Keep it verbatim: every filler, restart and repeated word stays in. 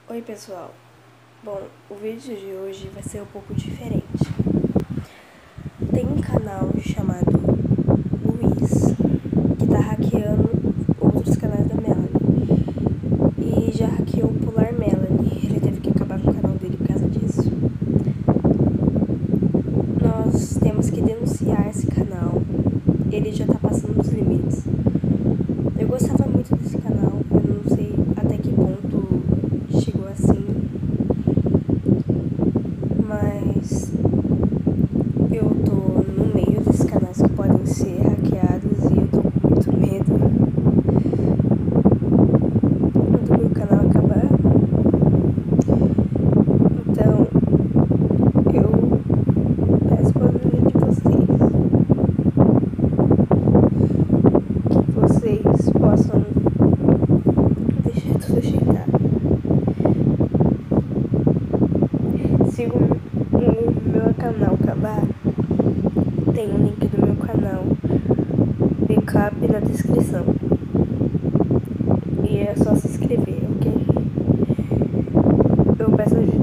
Oi pessoal, bom, o vídeo de hoje vai ser um pouco diferente. Tem um canal chamado Luiz que tá hackeando outros canais da Melanie e já hackeou o Polar Melanie. Ele teve que acabar com o canal dele por causa disso. Nós temos que denunciar esse canal, ele já tá passando dos limites. Eu gostava muito desse canal, eu não sei até que ponto chegou assim, mas eu tô no meio desses canais que podem ser hackeados e eu tô com muito medo. Quando o meu canal acabar, então eu peço para ajuda de vocês, que vocês possam deixar tudo ajeitado. Se o, o meu canal acabar, tem um link do meu canal Backup na descrição. E é só se inscrever, ok? Eu peço ajuda.